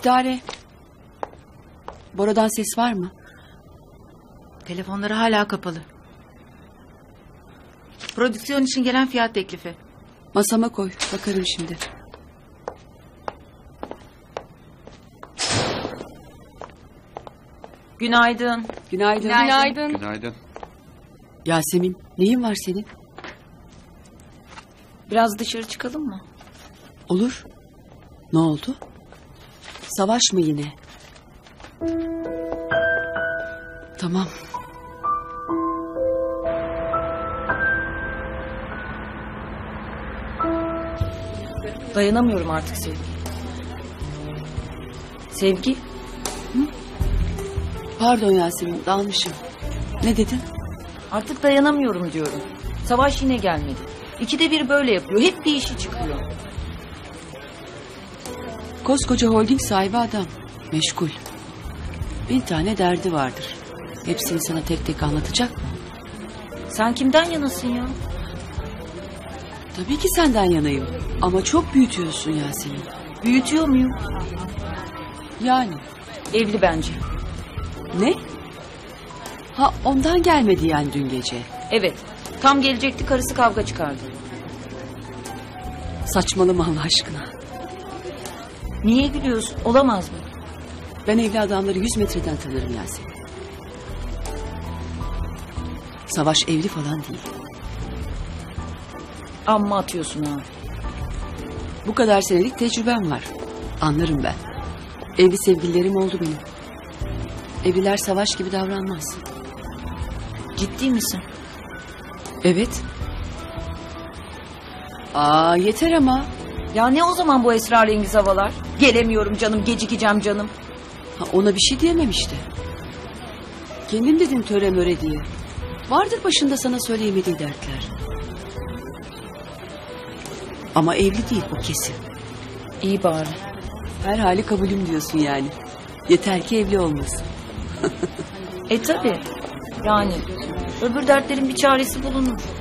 İstihare. Bora'dan ses var mı? Telefonları hala kapalı. Prodüksiyon için gelen fiyat teklifi. Masama koy. Bakarım şimdi. Günaydın. Günaydın. Günaydın. Günaydın. Yasemin, neyin var senin? Biraz dışarı çıkalım mı? Olur. Ne oldu? Savaş mı yine? Tamam. Dayanamıyorum artık Sevgi. Sevgi? Pardon Yasemin, dalmışım. Ne dedin? Artık dayanamıyorum diyorum. Savaş yine gelmedi. İkide bir böyle yapıyor. Hep bir işi çıkıyor. Koskoca holding sahibi adam. Meşgul. Bin tane derdi vardır. Hepsini sana tek tek anlatacak mı? Sen kimden yanasın ya? Tabii ki senden yanayım. Ama çok büyütüyorsun Yasemin. Büyütüyor muyum? Yani. Evli bence. Ne? Ha, ondan gelmedi yani dün gece. Evet. Tam gelecekti, karısı kavga çıkardı. Saçmalama Allah aşkına. Niye gülüyorsun? Olamaz mı? Ben evli adamları 100 metreden tanırım Yasemin. Savaş evli falan değil. Amma atıyorsun ha. Bu kadar senelik tecrübem var. Anlarım ben. Evli sevgililerim oldu benim. Evliler Savaş gibi davranmaz. Ciddi misin? Evet. Aa, yeter ama. Ya ne o zaman bu esrarengiz havalar? Gelemiyorum canım, gecikeceğim canım. Ha, ona bir şey diyemem işte. Kendim dedim töre möre diye. Vardır başında sana söyleyemediği dertler. Ama evli değil, o kesin. İyi bari. Her hali kabulüm diyorsun yani. Yeter ki evli olmasın. Tabii. Yani öbür dertlerin bir çaresi bulunur.